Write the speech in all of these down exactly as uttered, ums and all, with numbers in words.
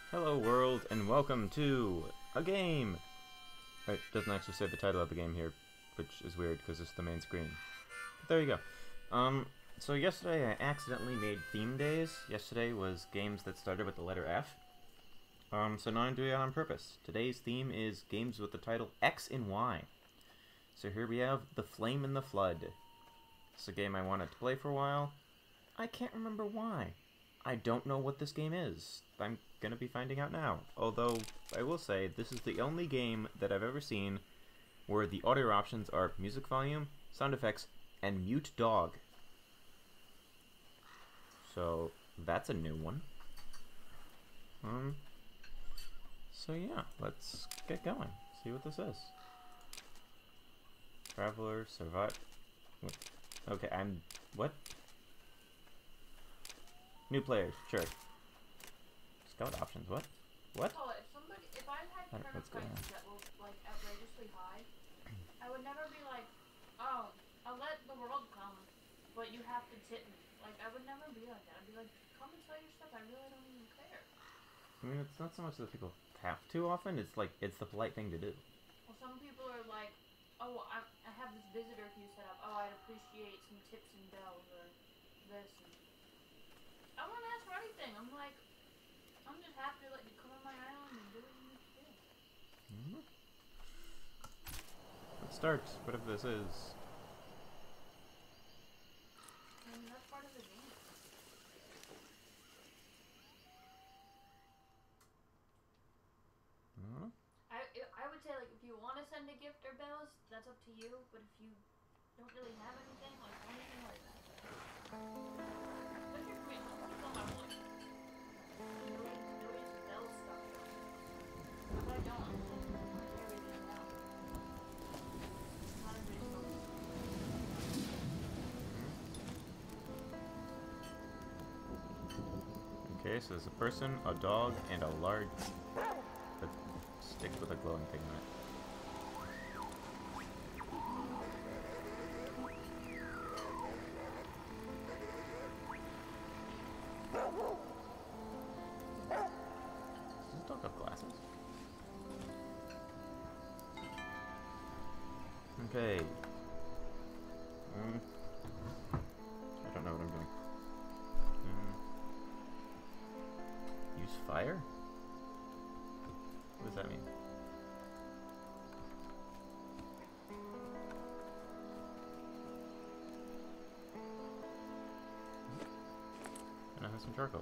Hello world, and welcome to a game! It doesn't actually say the title of the game here, which is weird because it's the main screen. But there you go. Um, so yesterday I accidentally made theme days. Yesterday was games that started with the letter F. Um, so now I'm doing it on purpose. Today's theme is games with the title X and Y. So here we have The Flame in the Flood. It's a game I wanted to play for a while. I can't remember why. I don't know what this game is. I'm gonna be finding out now. Although, I will say, this is the only game that I've ever seen where the audio options are music volume, sound effects, and mute dog. So, that's a new one. Um, so yeah, let's get going. See what this is. Traveler, survive... Okay, I'm... what? New players, sure. Scout options, what? What? Oh, if somebody, if I had I don't- turnip what's going prices on? that were like outrageously high, I would never be like, oh, I'll let the world come, but you have to tip me. Like, I would never be like that. I'd be like, come and sell your stuff. I really don't even care. I mean, it's not so much that people have to often, it's like, it's the polite thing to do. Well, some people are like, oh, I, I have this visitor queue set up. Oh, I'd appreciate some tips and bells or this. And I won't ask for anything. I'm like, I'm just happy to let you come on my island and do what you need to do. Mm-hmm. Let's start, whatever this is. I mean, that's part of the game. Mm-hmm. I, I would say, like, if you want to send a gift or bells, that's up to you. But if you don't really have anything, like, anything like that. Especially for me, sometimes I'm not like, millions, millions of bells stuff. If I don't, I'm just like, everything down. Not everybody's focused. Okay, so there's a person, a dog, and a large a stick with a glowing thing on it. Does this dog have glasses? Okay. Um, I don't know what I'm doing. Um, use fire? What does that mean? And I have some charcoal.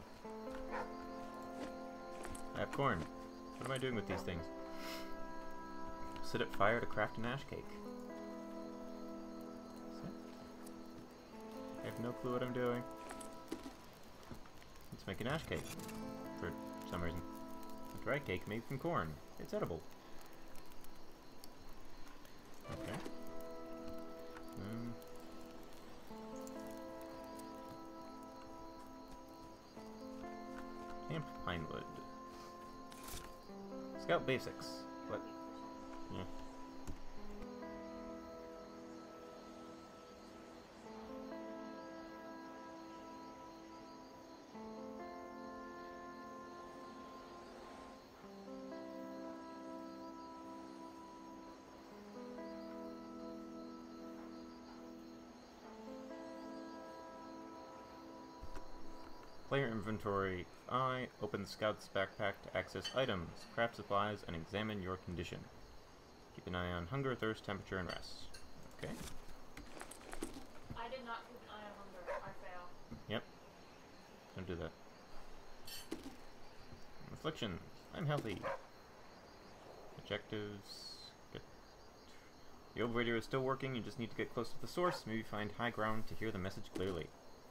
I have corn. What am I doing with these things? Sit at fire to craft an ash cake. I have no clue what I'm doing. Let's make an ash cake. For some reason. A dry cake made from corn. It's edible. Okay. Um. Camp Pinewood. Scout basics. What? Yeah. Player inventory. I open the scout's backpack to access items, craft supplies, and examine your condition. Keep an eye on hunger, thirst, temperature, and rest. Okay. I did not keep an eye on hunger. I fail. Yep. Don't do that. Afflictions. I'm healthy. Objectives. Get. The old radio is still working. You just need to get close to the source. Maybe find high ground to hear the message clearly.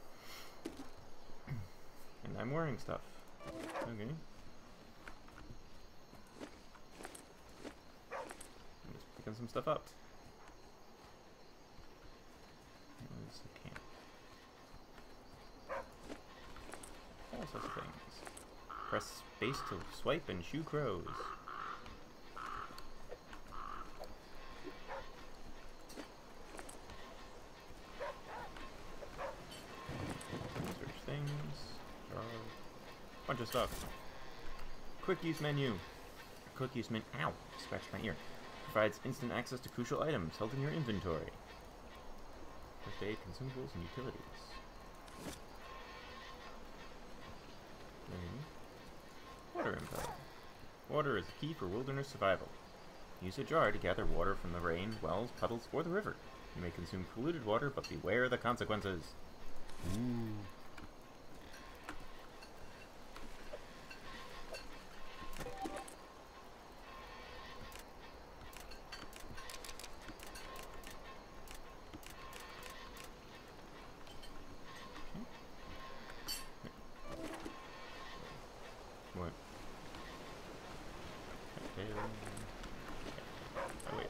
And I'm wearing stuff. Okay. I'm just picking some stuff up. What is the camp? All sorts of things. Press space to swipe and shoo crows. Search things. Draw. Bunch of stuff. Quick use menu. Quick use menu. Ow! Scratched my ear. Provides instant access to crucial items held in your inventory. First aid, consumables, and utilities. Okay. Water info. Water is a key for wilderness survival. Use a jar to gather water from the rain, wells, puddles, or the river. You may consume polluted water, but beware the consequences. Ooh. What? Okay. Oh wait.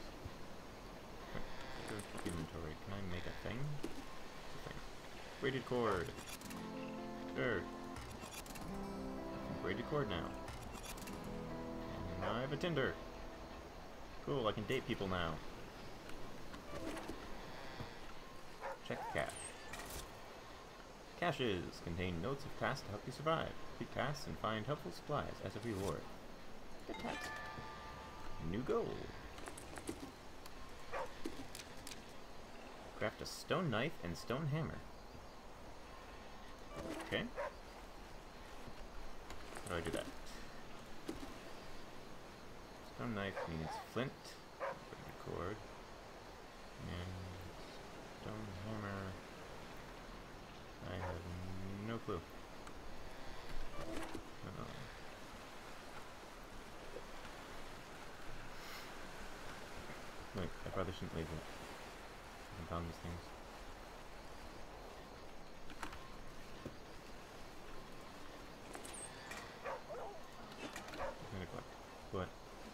Go to inventory. Can I make a thing? A thing. Braided cord. Sure. Braided cord now. And now I have a Tinder. Cool, I can date people now. Check cache. Caches contain notes of tasks to help you survive. Complete tasks and find helpful supplies as a reward. Get text. New goal. Craft a stone knife and stone hammer. Okay. How do I do that? Stone knife means flint, cord, and stone hammer. I have no clue. Uh-oh. Wait, I probably shouldn't leave it. I haven't found these things. I'm gonna collect. What?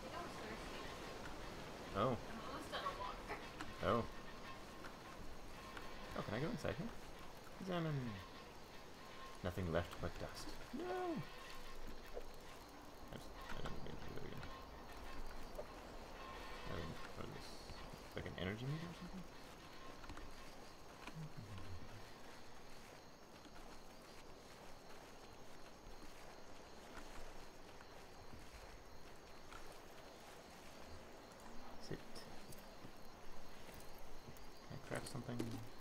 Oh. Oh. Oh, can I go inside here? Examine. Nothing left but dust. No! I, just, I don't need to do that again. Um, what is this? Like an energy meter or something? Sit. Can I craft something?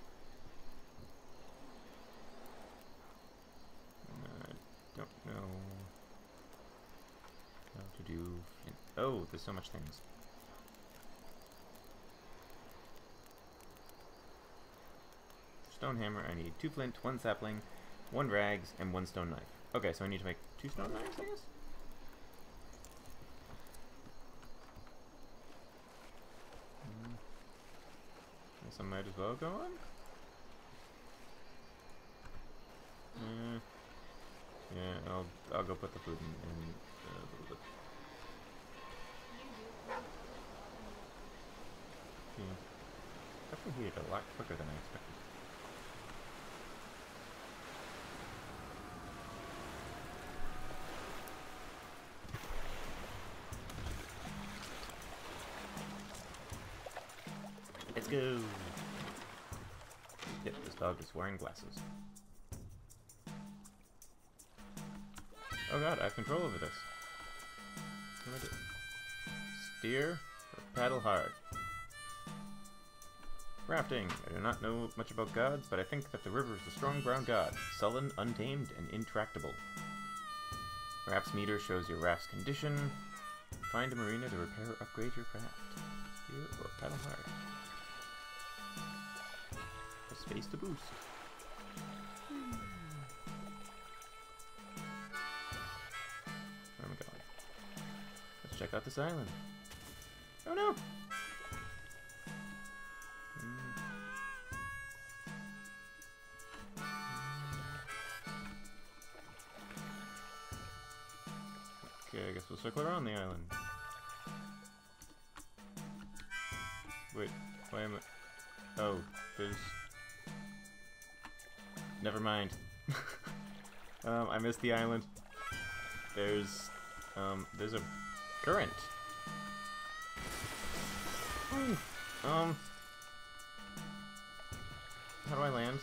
Don't know how to do. Oh, there's so much things. Stone hammer. I need two flint, one sapling, one rags, and one stone knife. Okay, so I need to make two stone knives, I guess. Mm. Guess I might as well go on. Mm. Yeah, I'll I'll go put the food in, in uh, a little bit. Yeah, definitely heated a lot quicker than I expected. Let's go. Yep, this dog is wearing glasses. Oh god, I have control over this. What do I do? Steer or paddle hard? Rafting. I do not know much about gods, but I think that the river is a strong brown god, sullen, untamed, and intractable. Raft's meter shows your raft's condition. Find a marina to repair or upgrade your craft. Steer or paddle hard. Press space to boost. Check out this island. Oh no! Mm. Okay, I guess we'll circle around the island. Wait, why am I... Oh, there's... Never mind. um, I missed the island. There's... Um, there's a... current. Um. How do I land?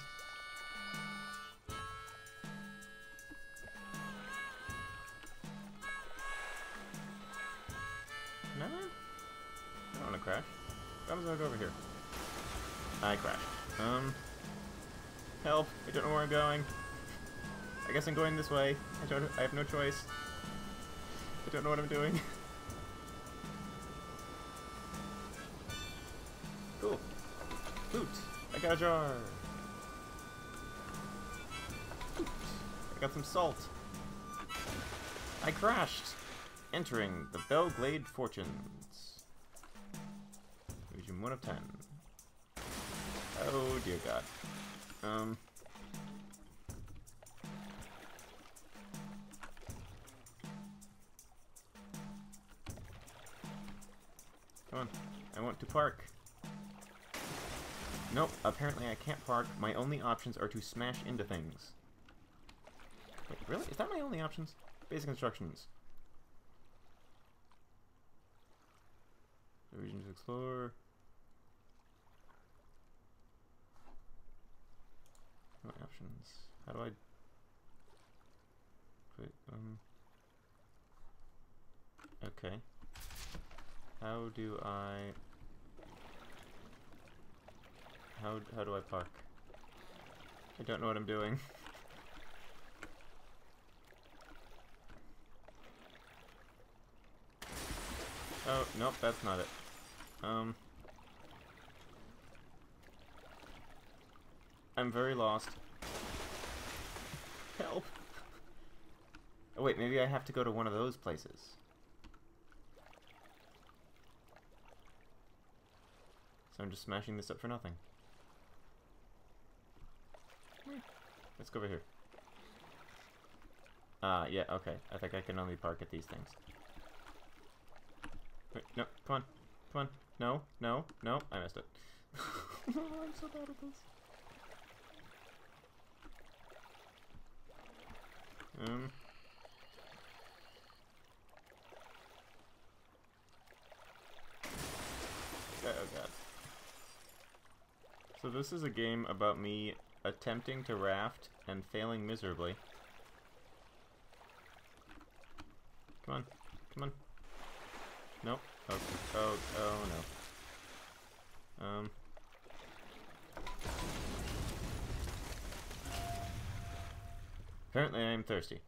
crash? What happens if I go over here? I crashed. Um, help! I don't know where I'm going. I guess I'm going this way. I don't. I have no choice. I don't know what I'm doing. Cool. Loot. I got a jar. Loot. I got some salt. I crashed. Entering the Belglade Fortunes. Region one of ten. Oh dear God. Um. Come on. I want to park. Nope, apparently I can't park. My only options are to smash into things. Wait, really? Is that my only options? Basic instructions. The region to explore. My options. How do I... Wait, um... Okay. How do I... How, how do I park? I don't know what I'm doing. Oh, nope, that's not it. Um... I'm very lost. Help! Oh wait, maybe I have to go to one of those places. So I'm just smashing this up for nothing. Let's go over here. Ah, uh, yeah, okay. I think I can only park at these things. Wait, no, come on. Come on. No, no, no, I missed it. I'm so bad at this. Um. Oh god. So this is a game about me attempting to raft and failing miserably. Come on. Come on. Nope. Oh, oh, oh no. Um. Apparently I am thirsty.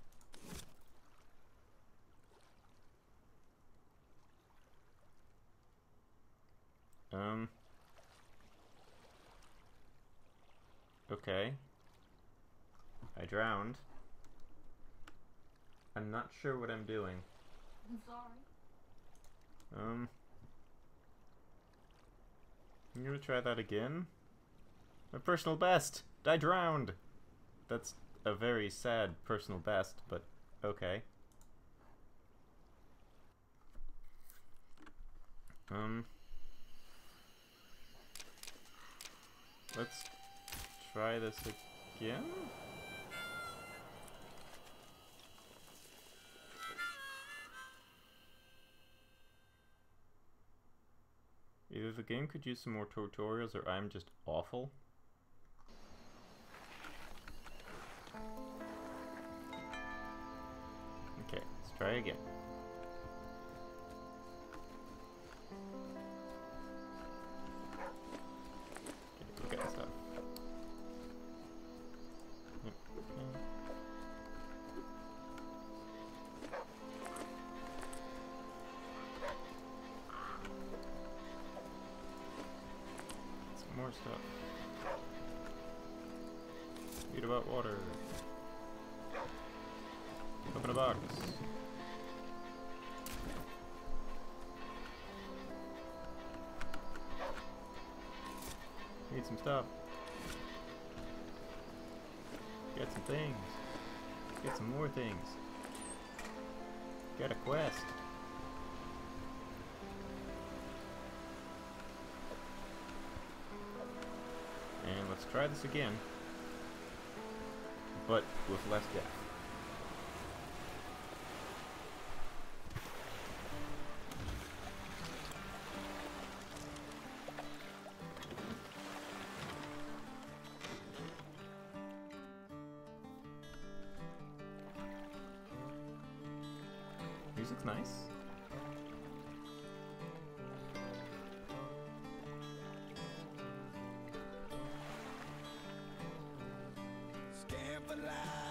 Um. Okay. I drowned. I'm not sure what I'm doing. I'm sorry. Um. I'm gonna try that again. My personal best! I drowned! That's a very sad personal best, but okay. Um. Let's try this again? Either the game could use some more tutorials or I'm just awful. Okay, let's try again. Okay, we got stuff. Yep, okay. Some more stuff. Read about water. Open a box. Need some stuff. Get some things. Get some more things. Get a quest. And let's try this again. But with less death. Music's nice.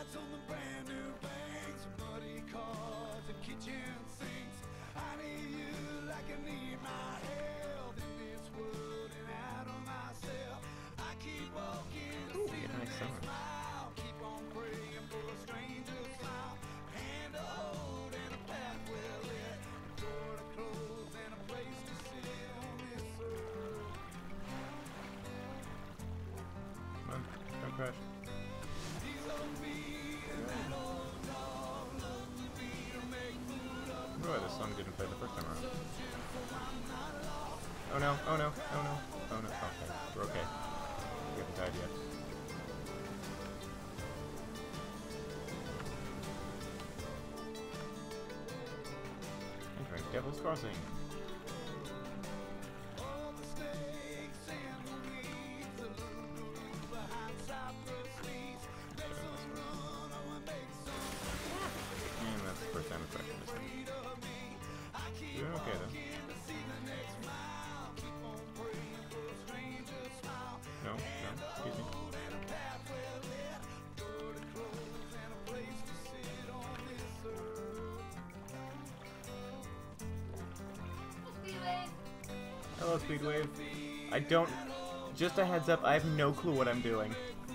lights on the brand new banks, muddy cars and kitchen sinks. I need you like I need my health in this world and out of myself. I keep walking to Ooh, see get a the nice next summer. smile. Keep on praying for a stranger's smile. Hand to hold and a path well lit. A door to close and a place to sit on this earth. Come on, don't crash. These old feet and that old dog love to be to make food up. Boy, this song didn't play the first time around. Oh no, oh no, oh no, oh no. Okay, we're okay. We haven't died yet. Entering Devil's Crossing. All the snakes and the weeds, the little girl behind cypress trees. Make some run or make some And that's the first time it's actually missing. afraid of me. I keep Doing okay though. walking to see the next mile. Keep on praying for a stranger's smile. No, no, excuse me. Hold and a path well lit. Door to close and a place to sit on this earth. Speedway. Hello, Speedwave. I don't... Just a heads up, I have no clue what I'm doing.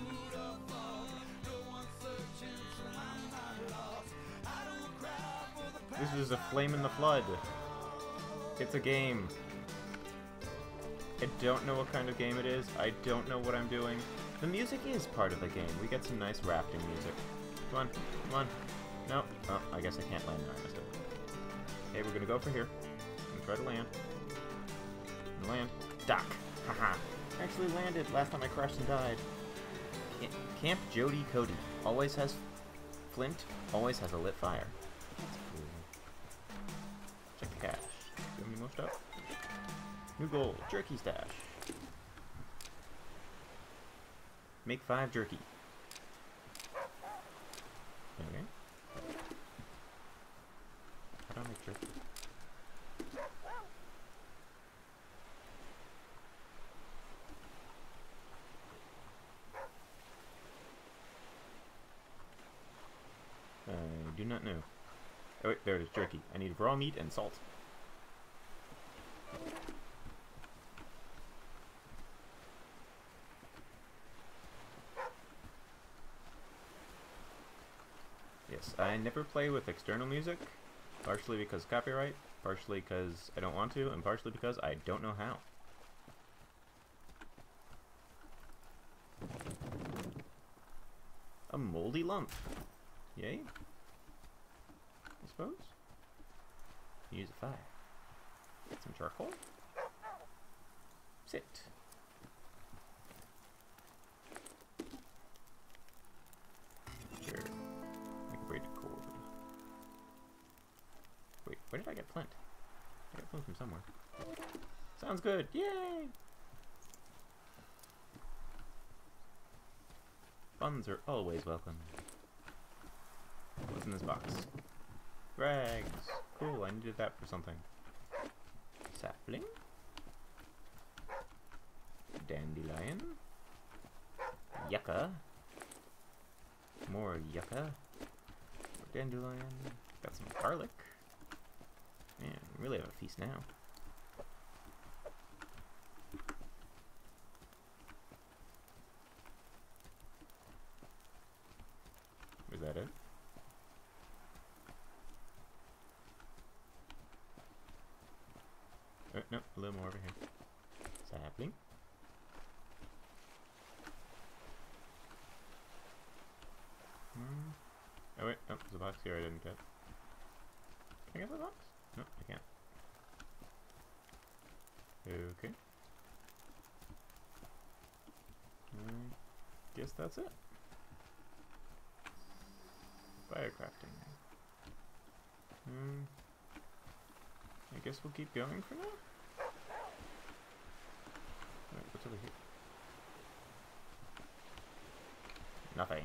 This is a flame in the flood. It's a game. I don't know what kind of game it is. I don't know what I'm doing. The music is part of the game. We get some nice rafting music. Come on, come on. No. Oh, I guess I can't land there. I missed it. Okay, we're gonna go for here. I'm gonna try to land. Land. Dock. Haha. Actually landed last time I crashed and died. Ca- Camp Jody Cody. Always has flint, always has a lit fire. That's cool. Check the cache. Do you have any more stuff? New goal. Jerky stash. Make five jerky. Okay. How do I make jerky? I do not know. Oh wait, there it is, jerky. I need raw meat and salt. Yes, I never play with external music, partially because copyright, partially because I don't want to, and partially because I don't know how. A moldy lump. Yay? I suppose. Use a fire. Get some charcoal. Sit. Sure. Make a braided cord. Wait, where did I get flint? I got flint from somewhere. Sounds good. Yay! Funds are always welcome. What's in this box? Rags. Cool, I needed that for something. Sapling. Dandelion. Yucca. More yucca. More dandelion. Got some garlic. Man, we really have a feast now. Is that it? Oh, no, a little more over here. Sapling. Hmm. Oh wait, no, there's a box here I didn't get. Can I get the box? No, I can't. Okay. I guess that's it. Firecrafting. Hmm. I guess we'll keep going for now. Wait, what's over here? Nothing.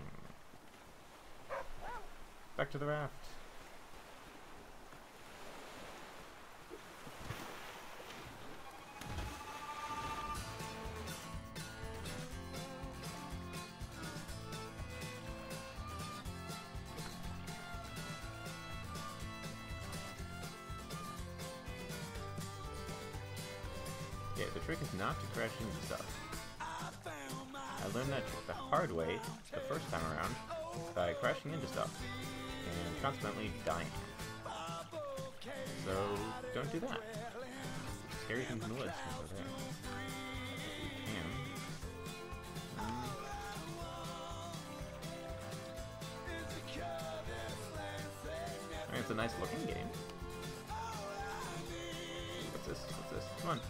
Back to the raft. trick is not to crash into stuff. I learned that trick the hard way the first time around by crashing into stuff and consequently dying. So don't do that. Scary things in the woods over there. We can. Um, I mean, it's a nice looking game. What's this? What's this? Come on.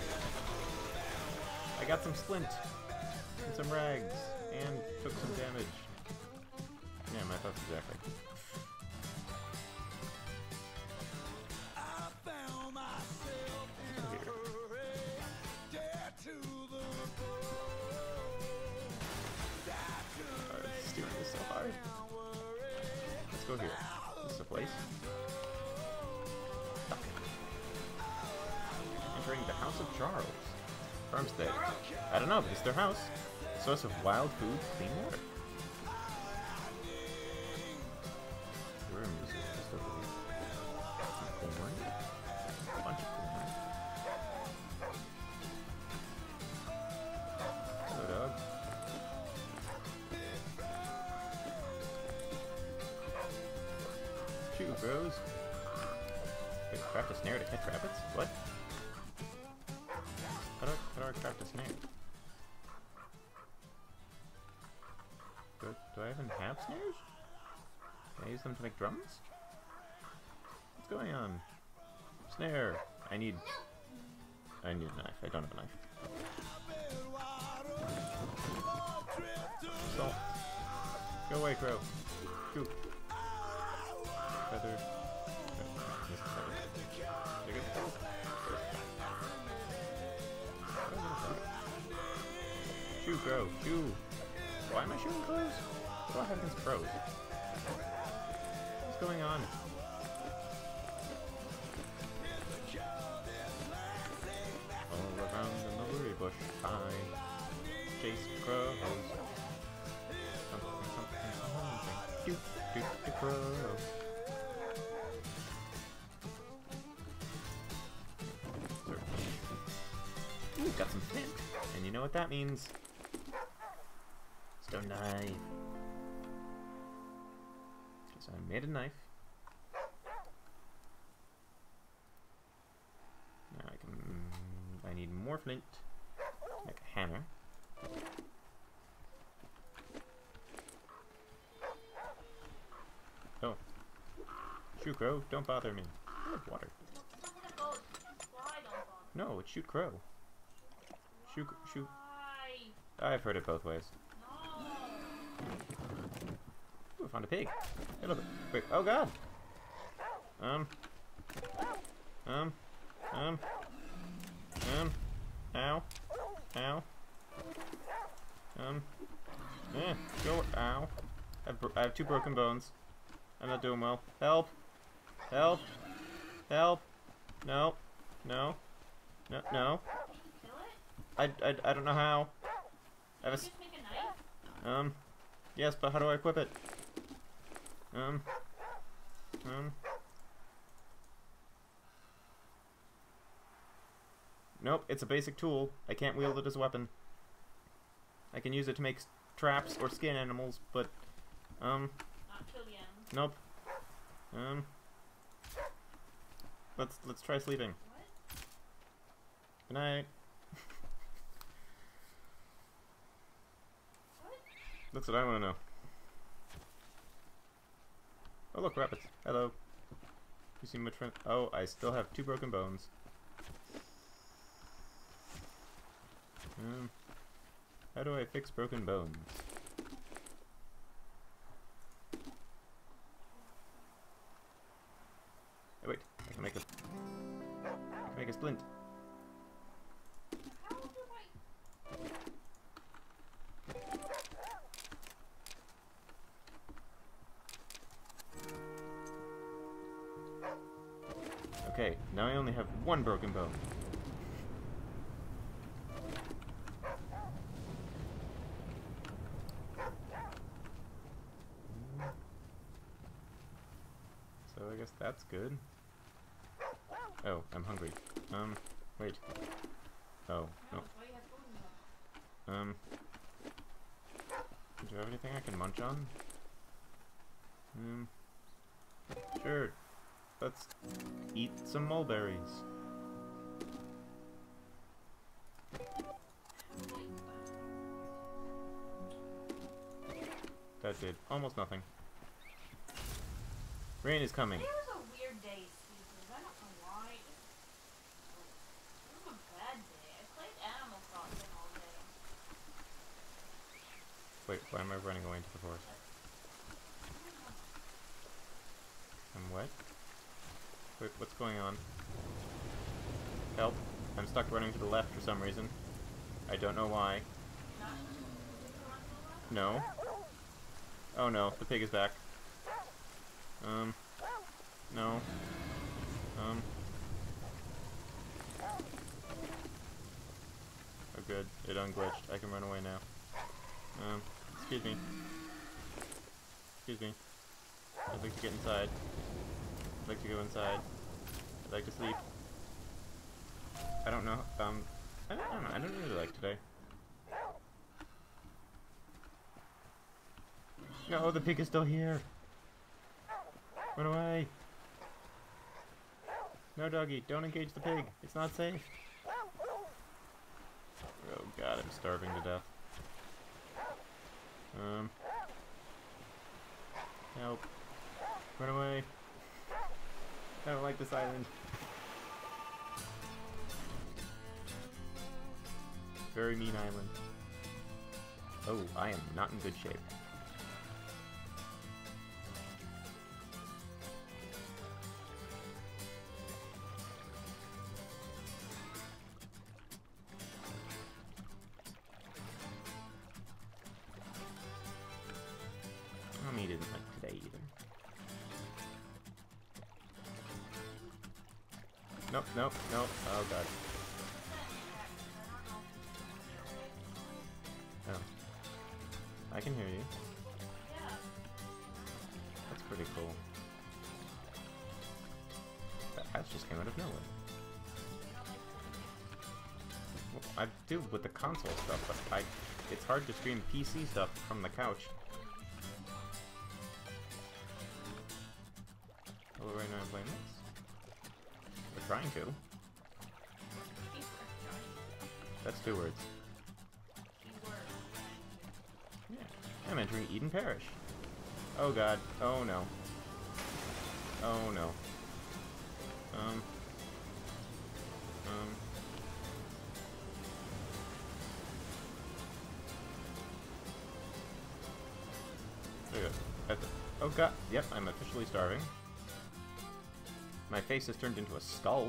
I got some splint and some rags and took some damage. Yeah, my thoughts exactly. Let's go here. This is the place. Entering the House of Charles. Farmstead. I don't know, but it's their house. Source of wild food, clean water. Where is this? Just over here. Some corn. A bunch of corn. Hello, dog. Shoot, bros. Wait, craft a snare to catch rabbits? What? How do I, how do I craft a snare? Do, do I even have snares? Can I use them to make drums? What's going on? Snare! I need... I need a knife. I don't have a knife. Salt. Go away, crow. Shoot. Feather. Missed the feather. Did I get the feather? Shoo, crow. Shoo. Why am I shooting crows? What do I have against crows? What's going on? All around the mulberry bush, I chase crows. Something, something, something. Shoot, shoot the crow. Ooh, got some flint. And you know what that means? Stone knife. So I made a knife. Now I can... I need more flint to make a hammer. Oh. Shoot crow, don't bother me. I have water. No, it's shoot crow. Shoot, shoot. I've heard it both ways. Ooh, I found a pig. Hello. Wait, oh god! Um. Um. Um. Um. Ow. Ow. Um. Eh, go. Ow. I have, I have two broken bones. I'm not doing well. Help! Help! Help! No. No. No. No. I, I, I don't know how. I have a s Just make a knife? um. Yes, but how do I equip it? Um. Um. Nope, it's a basic tool. I can't wield it as a weapon. I can use it to make s traps or skin animals, but um. Not kill the animals. Nope. Um. Let's let's try sleeping. What? Good night. What? That's what I want to know. Oh look, rabbits. Hello. You seem much friend. Oh, I still have two broken bones. Um, how do I fix broken bones? Oh, wait, I can make a. I can make a splint. How do I... Okay, now I only have one broken bone. So I guess that's good. Oh, I'm hungry. Um, wait. Oh, no. Why do you have food in there? Um. Do you have anything I can munch on? Hmm. Sure. Let's eat some mulberries. That did almost nothing. Rain is coming. Today was a weird day, Steve. I don't know why. It was a bad day. I played Animal Crossing all day. Wait, why am I running away into the forest? I'm what? Wait, what's going on? Help. I'm stuck running to the left for some reason. I don't know why. No. Oh no, the pig is back. Um. No. Um. Oh good, it unglitched. I can run away now. Um, excuse me. Excuse me. I'd like to get inside. I'd like to go inside. I'd like to sleep. I don't know, um, I don't, I don't know, I don't really like today. No, the pig is still here! Run away! No, doggy, don't engage the pig. It's not safe. Oh god, I'm starving to death. Um. Help. Run away. I don't like this island. Very mean island. Oh, I am not in good shape. Mommy didn't like today either. Nope, nope, nope. Oh god. Oh. I can hear you. Yeah. That's pretty cool. That house just came out of nowhere. Well, I do with the console stuff, but I it's hard to stream P C stuff from the couch. Oh, right now I'm playing this. We're trying to. That's two words. Yeah. I'm entering Eden Parish. Oh god. Oh no. Oh no. Um. Um. There you go. That's it. Oh god. Yep, I'm officially starving. My face has turned into a skull.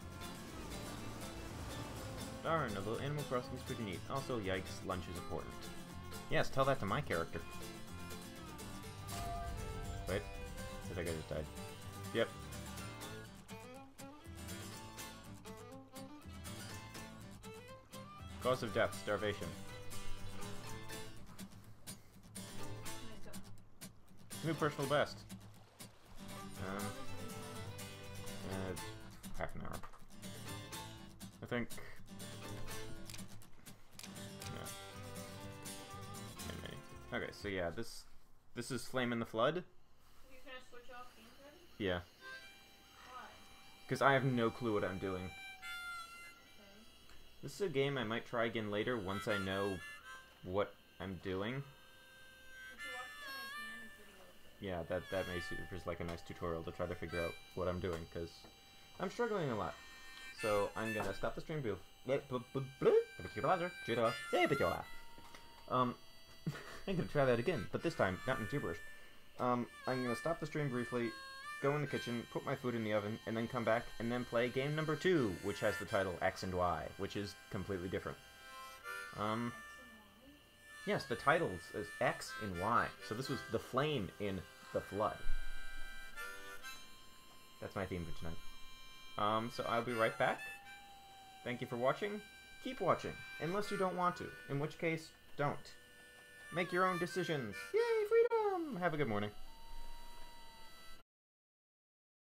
Darn, although Animal Crossing is pretty neat. Also, yikes, lunch is important. Yes, tell that to my character. Wait, I think I just died. Yep. Cause of death, starvation. New personal best. Um, uh, half an hour. I think. No. Okay, so yeah, this this is Flame in the Flood. You're gonna switch off games already? Yeah, Why? because I have no clue what I'm doing. Okay. This is a game I might try again later once I know what I'm doing. Did you watch the nice video? Yeah, that that makes it just like a nice tutorial to try to figure out what I'm doing, because I'm struggling a lot. So I'm gonna stop the stream. Um, I'm gonna try that again, but this time not in gibberish. Um, I'm gonna stop the stream briefly, go in the kitchen, put my food in the oven, and then come back and then play game number two, which has the title X and Y, which is completely different. Um, yes, the titles is X and Y. So this was the flame in the flood. That's my theme for tonight. Um, so I'll be right back. Thank you for watching. Keep watching, unless you don't want to, in which case, don't. Make your own decisions. Yay, freedom! Have a good morning.